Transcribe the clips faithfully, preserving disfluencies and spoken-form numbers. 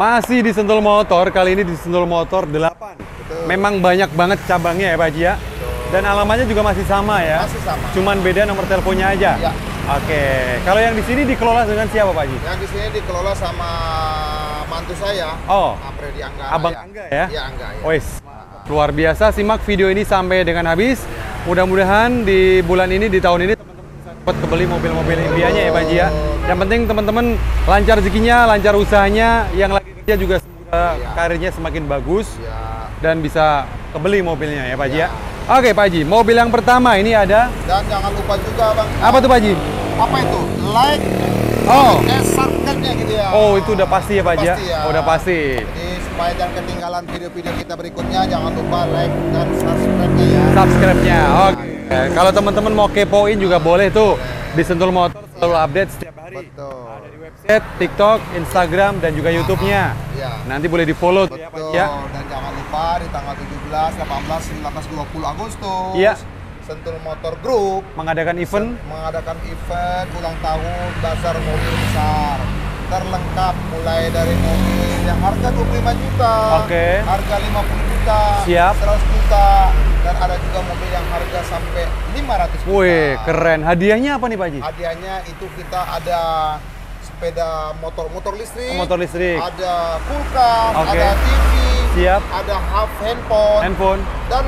Masih di Sentul Motor, kali ini di Sentul Motor delapan. Betul. Memang banyak banget cabangnya ya Pak Haji ya? Betul. Dan alamatnya juga masih sama ya? Masih sama. Cuman beda nomor teleponnya aja? Ya. Oke, kalau yang di sini dikelola dengan siapa Pak Haji? Yang di sini dikelola sama mantu saya. Oh, Freddy Angga. Abang ya. Angga ya? Iya, Angga ya. Wes, luar biasa, simak video ini sampai dengan habis. Mudah-mudahan di bulan ini, di tahun ini teman-teman bisa dapat kebeli mobil-mobil impiannya ya Pak Haji ya. Yang penting teman-teman lancar rezekinya, lancar usahanya, yang lagi kerja juga semoga ya. karirnya semakin bagus Ya. dan bisa kebeli mobilnya ya Pak Haji ya. Ya. Oke Pak Haji, mobil yang pertama ini ada. Dan jangan lupa juga Bang. Apa tuh Pak Haji? Apa itu? Like. Oh. Eh, subscribe-nya gitu ya. Oh, itu udah pasti ya Pak Haji ya? Pasti ya. Oh, udah pasti. Jadi supaya jangan ketinggalan video-video kita berikutnya, jangan lupa like dan subscribe-nya ya. Subscribe-nya. Oke. Kalau teman-teman mau kepoin juga boleh tuh. Di Sentul Motor selalu update setiap hari. Betul. Ada di website, TikTok, Instagram, dan juga YouTube-nya. Iya. Nanti boleh di-follow tuh ya Pak Betul. Haji ya. Dan jangan lupa di tanggal tujuh belas, delapan belas, sembilan belas, dua puluh Agustus. Iya. Sentul Motor Group Mengadakan event. mengadakan event ulang tahun bazar mobil besar terlengkap, mulai dari mobil yang harga dua puluh lima juta, Oke. harga lima puluh juta, Siap. seratus juta, dan ada juga mobil yang harga sampai lima ratus juta. Wih, keren. Hadiahnya apa nih Pak Haji? Hadiahnya itu kita ada sepeda motor motor listrik, Oh, motor listrik. ada kulkas, Oke. ada T V, Siap. ada hub handphone, Handphone. dan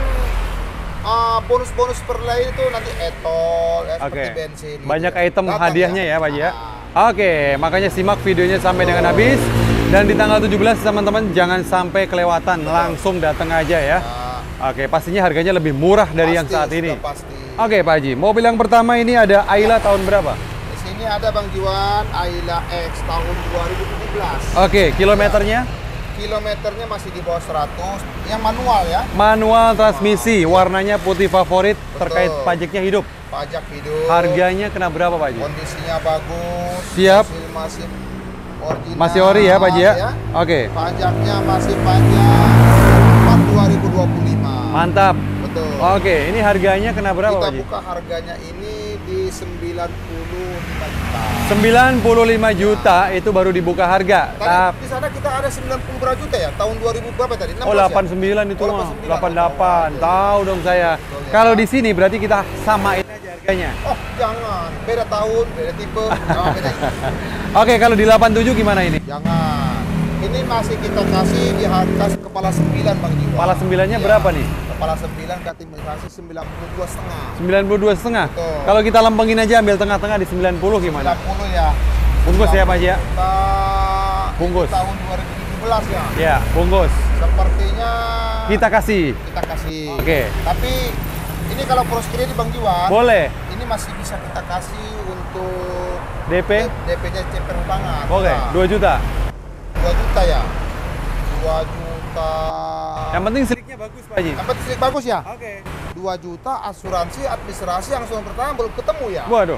uh, bonus-bonus per lain itu nanti etol, ya, seperti Oke. bensin. Banyak gitu. item Datang hadiahnya ya Pak Haji ya. Ah. Oke, makanya simak videonya sampai dengan habis. Dan di tanggal tujuh belas teman-teman jangan sampai kelewatan, langsung datang aja ya. Ah, Oke, pastinya harganya lebih murah dari yang pasti, saat ini. sudah pasti. Oke Pak Haji, mobil yang pertama ini ada Ayla tahun berapa? Di sini ada Bang Jiwan Ayla X tahun dua ribu tujuh belas. Oke, kilometernya? Kilometernya masih di bawah seratus, yang manual ya. Manual transmisi, warnanya putih favorit, terkait Betul. pajaknya hidup. Pajak hidup. Harganya kena berapa Pak Haji? Kondisinya bagus. Siap. Masih, masih original. Masih ori ya Pak Haji ya? Oke, Pajaknya masih panjang. Empat dua ribu dua puluh lima. mantap. Betul. Oke, ini harganya kena berapa Kita Pak Haji? buka harganya ini di sembilan puluh lima juta. sembilan puluh lima juta itu baru dibuka harga. Tadi Tap- di sana kita ada sembilan puluh berapa juta ya? Tahun dua ribu berapa tadi? enam Oh, belas delapan puluh sembilan ya? itu Oh, mah. delapan puluh sembilan. delapan puluh delapan. Oh, Tahu dong saya. Betul ya. Kalau di sini berarti kita samain aja harganya. Oh, jangan. Beda tahun, beda tipe. Jangan beda. Oke, kalau di delapan puluh tujuh gimana ini? Jangan. Ini masih kita kasih di harga kepala sembilan Bang Jiwa. Kepala sembilannya Iya. berapa nih? Kepala sembilan kita kasih sembilan puluh dua setengah. sembilan puluh dua setengah. Betul. Kalau kita lempengin aja ambil tengah-tengah di sembilan puluh gimana? sembilan puluh ya. Bungkus ya Pak Haji ya? Kita Bungkus. itu tahun dua ribu tujuh belas ya. Ya, bungkus. Sepertinya Kita kasih. kita kasih. Oke. Tapi ini kalau poros kredit Bang Jiwan, Boleh. ini masih bisa kita kasih untuk D P? D P-nya C P perubahan. Oke, dua juta. dua juta ya. dua juta. Yang penting seliknya bagus Pak Haji. Yang penting listrik bagus ya. Oke. dua juta asuransi administrasi langsung pertama belum ketemu ya. Waduh,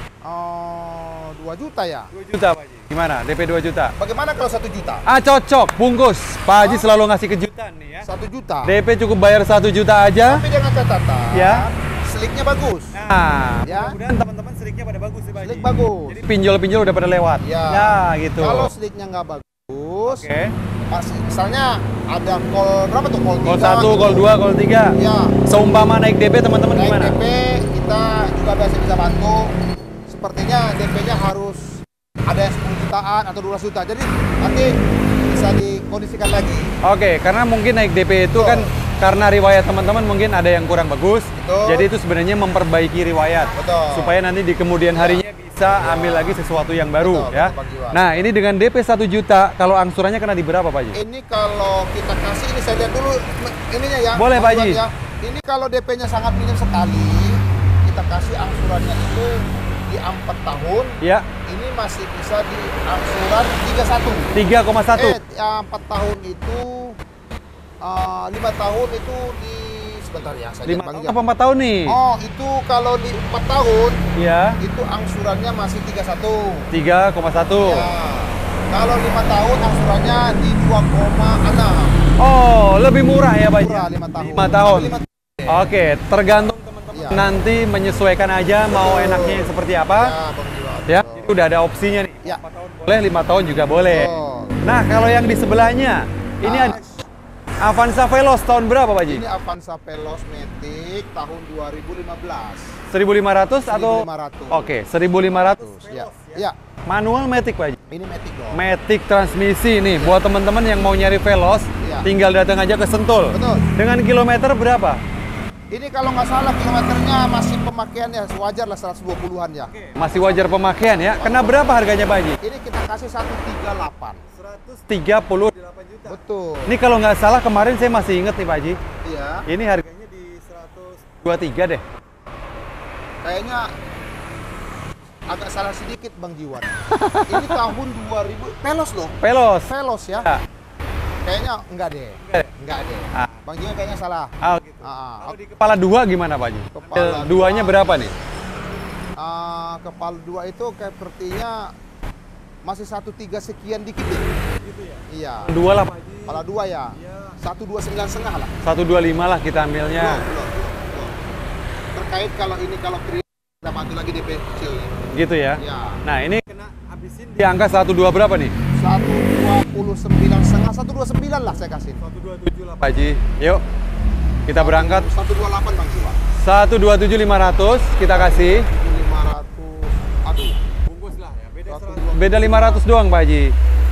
Oh, dua juta ya. dua juta Pak Haji. Gimana? D P dua juta. Bagaimana kalau satu juta? Ah, cocok, bungkus. Pak Haji selalu ngasih kejutan nih ya. satu juta. D P cukup bayar satu juta aja. Tapi dengan catatan. Ya. Seliknya bagus. Nah, Ya. mudah-mudahan teman-teman seliknya pada bagus sih Pak Haji. Selik bagus. Jadi pinjol-pinjol udah pada lewat. Ya. Ya, gitu. Kalau seliknya nggak bagus, Oke. masih misalnya ada call berapa tuh call Call tiga, satu, gitu. call dua, call tiga. Ya. Seumpama naik D P teman-teman Naik gimana? D P kita juga biasa bisa bantu. Sepertinya D P-nya harus ada yang sepuluh jutaan atau dua belas juta. Jadi nanti bisa dikondisikan lagi. Oke, karena mungkin naik D P itu Betul. kan karena riwayat teman-teman mungkin ada yang kurang bagus. Betul. Jadi itu sebenarnya memperbaiki riwayat. Betul. Supaya nanti di kemudian harinya bisa ambil lagi sesuatu yang baru Betul, ya. betul, Pak Jiwa. Nah, ini dengan D P satu juta, kalau angsurannya kena di berapa Pak Haji? Ini kalau kita kasih, ini saya lihat dulu ininya ya. Boleh, Pak Haji. Ya. Ini kalau D P-nya sangat minim sekali, kita kasih angsurannya itu di empat tahun. Ya, Ini masih bisa di angsuran tiga puluh satu. tiga koma satu. Eh, ya, empat tahun itu uh, lima tahun itu di sebentar ya, saya lima lihat, Bang tahun Jam. apa empat tahun nih? Oh, itu kalau di empat tahun Ya, itu angsurannya masih tiga puluh satu. tiga koma satu. Ya. Kalau lima tahun angsurannya di dua koma enam. Oh, lebih murah ya Pak Haji? Murah lima tahun. lima tahun. lima- Oke, tergantung teman-teman Iya. nanti menyesuaikan aja mau Betul. enaknya seperti apa. Ya, Bang Jiwa. Ya, Betul. jadi udah ada opsinya nih. Ya. empat tahun boleh, lima tahun juga boleh. Betul. Nah, kalau yang di sebelahnya, ini Nah, ada Avanza Veloz tahun berapa, Pak Ji? Ini Avanza Veloz Matic tahun dua ribu lima belas. seribu lima ratus atau? seribu lima ratus. Oke, seribu lima ratus. Ya. Ya. Manual Matic, Pak Ji. Ini Matic dong. Matic transmisi nih, buat teman-teman yang mau nyari Veloz, Iya. tinggal datang aja ke Sentul. Betul. Dengan kilometer berapa? Ini kalau nggak salah kilometernya masih pemakaiannya wajar lah seratus dua puluhan ya. Masih wajar pemakaian ya. Kena berapa harganya, Pak Ji? Ini kita kasih seratus tiga puluh delapan. seratus tiga puluh delapan juta. Betul. Ini kalau nggak salah kemarin saya masih inget nih, Pak Ji. Iya. Ini harganya di seratus dua puluh tiga deh. Kayaknya agak salah sedikit Bang Jiwan. Ini tahun dua ribu. Veloz loh. Veloz. Veloz ya. Ya. Kayaknya enggak deh. Enggak deh? Enggak deh. Ah. Bang Jiwan kayaknya salah. Ah, gitu. Ah, Kalau di kepala dua gimana, Pak Ji? Kepala Duanya dua. berapa nih? ah, kepala dua itu kayak sepertinya masih satu tiga sekian dikit deh. Gitu ya. Iya. Dua lah, Pak Ji. Kepala dua ya. Satu dua sembilan setengah lah. seratus dua puluh lima lah kita ambilnya. Belum, belum, belum, belum. Terkait kalau ini kalau kredit kita bantu lagi D P kecil nih. Gitu ya. Ya. Nah, ini kena habisin di angka seratus dua puluh berapa nih? seratus dua puluh sembilan setengah, seratus dua puluh sembilan lah saya kasih. seratus dua puluh tujuh lah, Pak Ji. Yuk. Kita berangkat. seratus dua puluh delapan Bang Jiwan. seratus dua puluh tujuh lima ratus kita kasih. lima ratus. Aduh. Bungkus lah ya. Beda seratus dua puluh. Beda lima ratus doang, Pak Ji.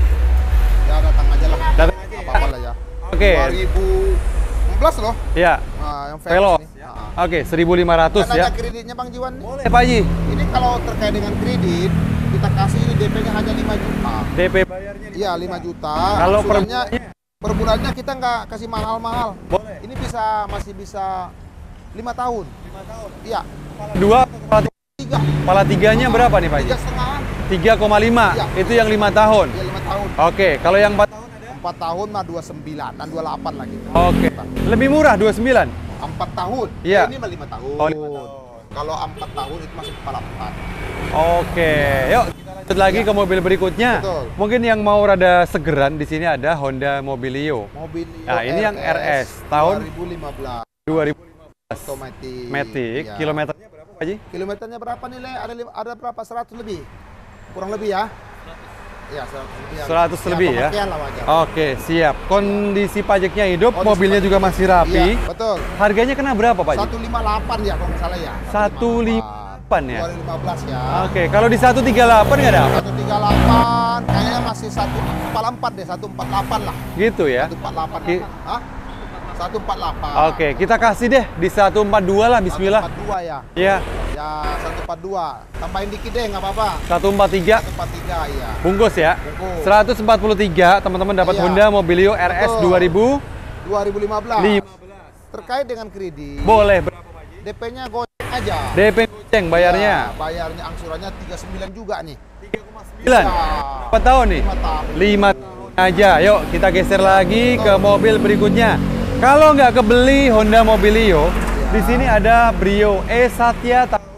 Ya datang aja lah. Datang aja ya. Apa-apa lah ya. Oke. dua ribu enam belas loh. Ya. Nah, yang Veloz. nih. Ah. Oke, seribu lima ratus Kan ya. ada kreditnya Bang Jiwan nih. Boleh, Pak Ji. Ini kalau terkait dengan kredit, kita kasih ini D P-nya hanya lima juta. D P bayarnya Iya, lima juta. Kalau per Angsurannya per bulannya kita nggak kasih mahal-mahal. Boleh. Ini bisa masih bisa lima tahun. lima tahun. Iya, Dua, kepala tiga. tiga. Kepala tiganya berapa nih, Pak Ji? Tiga setengah. tiga koma lima. Iya. Itu yang lima tahun. Iya, lima tahun. Oke, kalau yang empat tahun ada? Empat tahun mah dua sembilan dan dua delapan lagi. Oke. Lebih murah dua puluh sembilan. Empat tahun. Iya. Ini mah lima tahun. Oh, lima tahun. Kalau empat tahun itu masih kepala empat. Oke, yuk kita lanjut lagi ke mobil berikutnya. Betul. Mungkin yang mau rada segeran di sini ada Honda Mobilio. Mobil Nah, ini yang R S tahun dua ribu lima belas. dua ribu lima belas. Otomatis. Matic, Ya. kilometernya berapa, Pak Ji? Kilometernya berapa nih, Le? Ada lim- ada berapa? seratus lebih. Kurang lebih ya? Iya, seratus lebih. seratus lebih ya? pemakaian lah wajar. Oke, siap. Kondisi pajaknya hidup, Kondisi mobilnya juga masih rapi. Iya, betul. Harganya kena berapa, Pak Ji? seratus lima puluh delapan ya kalau nggak salah ya. seratus lima puluh delapan ya? dua ribu lima belas ya. Oke, kalau di seratus tiga puluh delapan nggak ada? seratus tiga puluh delapan kayaknya masih seratus empat puluh empat deh, seratus empat puluh delapan lah. Gitu ya? seratus empat puluh delapan. Ki- Hah? seratus empat puluh delapan. Oke, kita kasih deh di seratus empat puluh dua lah, bismillah. seratus empat puluh dua ya. Iya, Ya, seratus empat puluh dua. Tambahin dikit deh, nggak apa-apa. seratus empat puluh tiga. seratus empat puluh tiga ya. Bungkus ya. Bungkus. seratus empat puluh tiga, teman-teman dapat Iya. Honda Mobilio R S Betul. dua ribu dua ribu lima belas. lima. Terkait dengan kredit. Boleh berapa, Pak Ji? D P-nya goceng aja. D P goceng bayarnya. Ya, bayarnya angsurannya tiga puluh sembilan juga nih. tiga koma sembilan. Ya. Berapa tahun nih? lima tahun. lima tahun aja. Yuk, kita geser lagi ke mobil berikutnya. Kalau nggak kebeli Honda Mobilio, di sini ada Brio E Satya tahun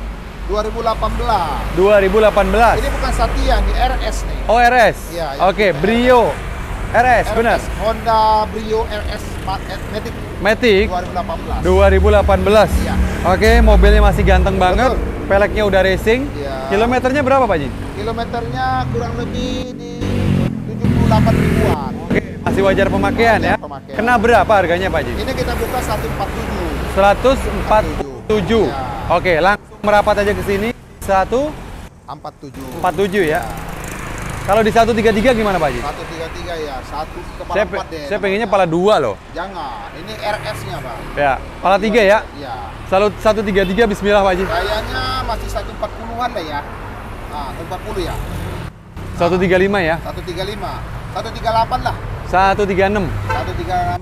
dua ribu delapan belas. dua ribu delapan belas. Ini bukan Satya, ini R S nih. Oh, R S. Iya, iya. Oke, Brio R S, benar. R S, Honda Brio R S Matic Matic dua ribu delapan belas. dua ribu delapan belas. Iya. Oke, mobilnya masih ganteng banget. Peleknya udah racing. Iya. Kilometernya berapa, Pak Ji? Kilometernya kurang lebih di tujuh puluh delapan ribuan. Oke, masih wajar pemakaian ya. Wajar pemakaian. Kena berapa harganya, Pak Ji? Ini kita buka seratus empat puluh tujuh. seratus empat puluh tujuh. Ya. Oke, langsung merapat aja ke sini. seratus empat puluh tujuh. empat puluh tujuh ya. Kalau di seratus tiga puluh tiga gimana, Pak Ji? seratus tiga puluh tiga ya, satu kepala Saya, empat pe- deh. saya pengennya pala dua loh. Jangan, ini R S-nya, Bang. Ya, pala tiga ya. Iya. Selalu seratus tiga puluh tiga, bismillah, Pak Ji. Kayaknya masih seratus empat puluhan lah ya. Nah, empat puluh ya. seratus tiga puluh lima ya. seratus tiga puluh lima. seratus tiga puluh delapan lah. seratus tiga puluh enam. seratus tiga puluh enam.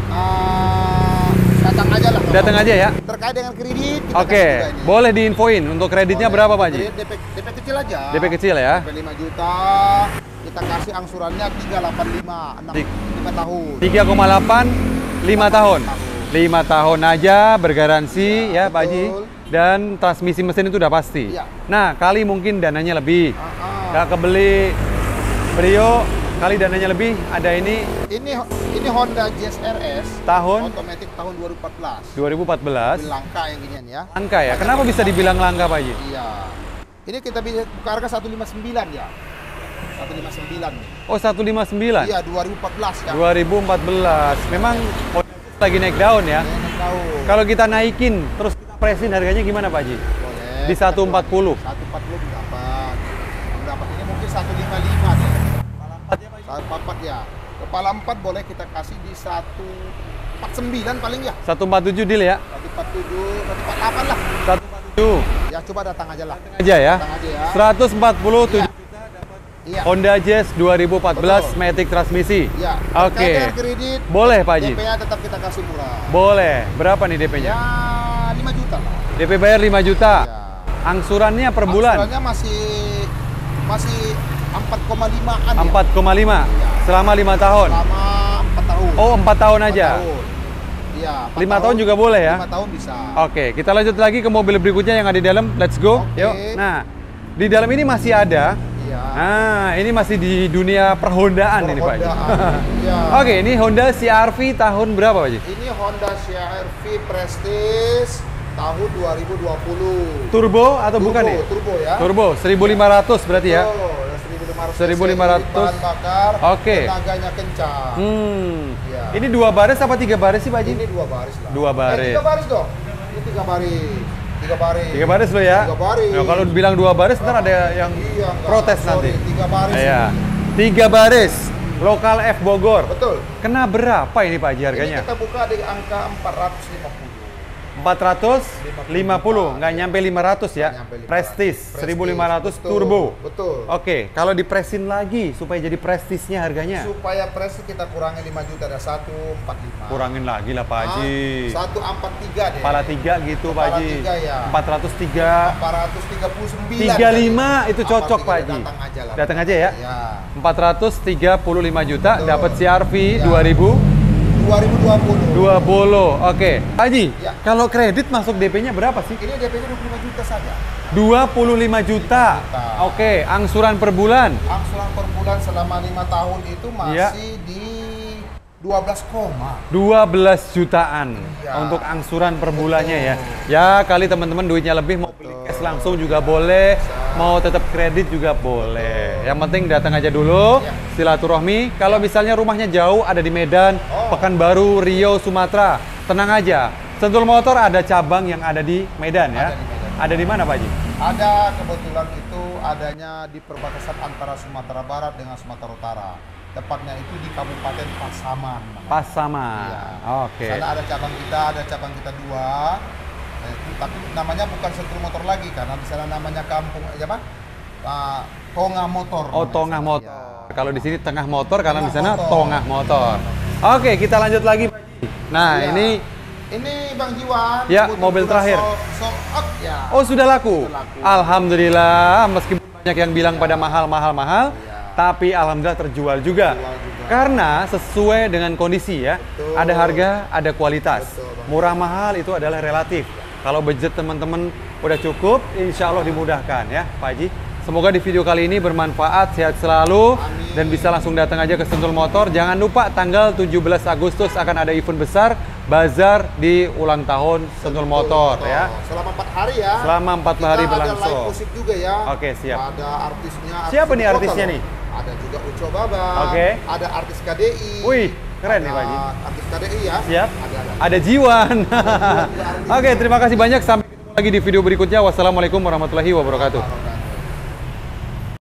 Ah, datang aja lah. Datang aja ya. Terkait dengan kredit, kita Oke, kasih juga ini. boleh diinfoin untuk kreditnya Boleh. berapa, Pak Ji? D P, D P kecil aja. D P kecil ya. D P lima juta. Kita kasih angsurannya tiga ratus delapan puluh lima, enam, Tik. lima tahun. tiga koma delapan, lima tahun. lima tahun aja bergaransi ya, Ya, Pak Ji. betul. Dan transmisi mesin itu udah pasti. Iya. Nah, kali mungkin dananya lebih. Ah, ah. Nggak kebeli Brio, kali dananya lebih, ada ini Ini ini Honda Jazz R S tahun otomatis tahun dua ribu empat belas. dua ribu empat belas. Lebih langka yang ginian ya. Langka ya? Kenapa bisa dibilang langka, Pak Ji? Iya. Ini kita bisa buka harga seratus lima puluh sembilan ya. seratus lima puluh sembilan nih. Oh, seratus lima puluh sembilan. Iya, dua ribu empat belas ya. dua ribu empat belas. Memang lagi naik daun ya. Naik daun. Kalau kita naikin terus kita presin harganya gimana Pak Haji? Boleh. Di seratus empat puluh. seratus empat puluh dapat. Dapat ini mungkin seratus lima puluh lima deh. seratus empat puluh ya. Kepala empat boleh kita kasih di seratus empat puluh sembilan paling ya. seratus empat puluh tujuh deal ya. seratus empat puluh tujuh, seratus empat puluh delapan lah. seratus empat puluh tujuh. Ya coba datang aja lah. Aja ya. Datang aja ya. seratus empat puluh tujuh. Iya. Honda Jazz dua ribu empat belas Betul. Matic transmisi. Ya. Oke. Okay. Kredit. Boleh Pak Haji? D P-nya tetap kita kasih murah. Boleh. Berapa nih D P-nya? Ya lima juta lah. D P bayar lima juta. Ya. Angsurannya per bulan? Angsurannya masih masih empat koma lima-an ya. empat koma lima. Ya. Selama lima tahun. Selama empat tahun. Oh, empat tahun aja. Iya. lima tahun juga boleh ya? lima tahun bisa. Oke, kita lanjut lagi ke mobil berikutnya yang ada di dalam. Let's go. Oke. Yuk. Nah, di dalam ini masih ada. Iya. Nah, ini masih di dunia perhondaan ini Pak Haji. Perhondaan, iya. Oke, ini Honda C R V tahun berapa Pak Haji? Ini Honda C R V Prestige tahun dua ribu dua puluh. Turbo atau bukan nih? Turbo ya. Turbo, seribu lima ratus berarti ya? Betul, seribu lima ratus. seribu lima ratus. Bahan bakar. Oke. Tenaganya kencang. Hmm. Iya. Ini dua baris apa tiga baris sih Pak Haji? Ini dua baris lah. Dua baris. Eh, tiga baris dong. Ini tiga baris. Tiga baris. Tiga baris lo ya? Tiga baris. Nah, kalau bilang dua baris ntar ada yang Iya, enggak. protes Sorry, nanti. Tiga baris. Iya. Tiga baris. Lokal F Bogor. Betul. Kena berapa ini Pak Haji harganya? Ini kita buka di angka empat ratus lima puluh. empat ratus lima puluh, nggak nyampe lima ratus ya. Nggak nyampe lima ratus. Prestige seribu lima ratus Betul, turbo. Betul. Oke, kalau dipresin lagi supaya jadi prestisnya harganya. Supaya Prestige kita kurangi lima juta, ada seratus empat puluh lima. Kurangin lagi lah Pak Haji. seratus empat puluh tiga deh. Kepala tiga gitu Pak Kepala Haji. tiga ya. empat ratus tiga. empat ratus tiga puluh sembilan. tiga puluh lima itu cocok Pak Haji. Datang aja lah. Datang aja ya. Ya. empat ratus tiga puluh lima juta Betul. dapat C R V Ya. dua ribu dua ribu dua puluh. dua puluh. Oke. Pak Haji, Ya. kalau kredit masuk D P-nya berapa sih? Ini D P-nya dua puluh lima juta saja. dua puluh lima juta. Juta. Oke, angsuran per bulan. Angsuran per bulan selama lima tahun itu masih Ya. di dua belas koma. dua belas jutaan Iya. untuk angsuran per bulannya ya. Ya kali teman-teman duitnya lebih mau beli cash langsung juga boleh, mau tetap kredit juga boleh. Yang penting datang aja dulu, Iya. silaturahmi. Kalau misalnya rumahnya jauh, ada di Medan, Oh. Pekanbaru, Riau, Sumatera, tenang aja. Sentul Motor ada cabang yang ada di Medan ya. Ada di Medan. Ada di mana Pak Haji? Ada kebetulan itu adanya di perbatasan antara Sumatera Barat dengan Sumatera Utara. Tepatnya itu di Kabupaten Pasaman. namanya. Pasaman. Iya. Oke. Sana ada cabang kita, ada cabang kita dua. Eh, itu, tapi namanya bukan Sentul Motor lagi karena di sana namanya kampung eh, apa? Ah, Tongah Motor. Oh, namanya Tongah sana. Motor. Iya. Kalau di sini Tengah Motor karena di Tengah sana Motor. Tongah Motor. Oke, kita lanjut lagi. Nah, Iya. ini Ini Bang Jiwan. Ya, kebetulan mobil udah terakhir. sold- sold out ya. oh sudah laku. Sudah laku. Alhamdulillah, meskipun banyak yang bilang Iya. pada mahal-mahal-mahal, Iya. tapi alhamdulillah terjual juga. Terjual juga. Karena sesuai dengan kondisi ya. Betul. Ada harga, ada kualitas. Betul, Bang. Murah mahal itu adalah relatif. Kalau budget teman-teman udah cukup, insya Allah dimudahkan ya, Pak Haji. Semoga di video kali ini bermanfaat, sehat selalu, Amin. dan bisa langsung datang aja ke Sentul Motor. Jangan lupa tanggal tujuh belas Agustus akan ada event besar, bazar di ulang tahun Sentul Motor ya. Selama empat hari ya. Selama empat Kita hari ada berlangsung. live musik juga ya. Oke, siap. Ada artisnya. artis Siapa nih ibu kota artisnya loh. nih? Ada juga Uco Baba. Oke. Ada artis K D I. Wih, keren nih, Ada Pak Haji. Artis K D I ya. Siap. Ada, ada. Ada Jiwan. juga artis. Oke, terima kasih banyak. Sampai ketemu lagi di video berikutnya. Wassalamualaikum warahmatullahi wabarakatuh.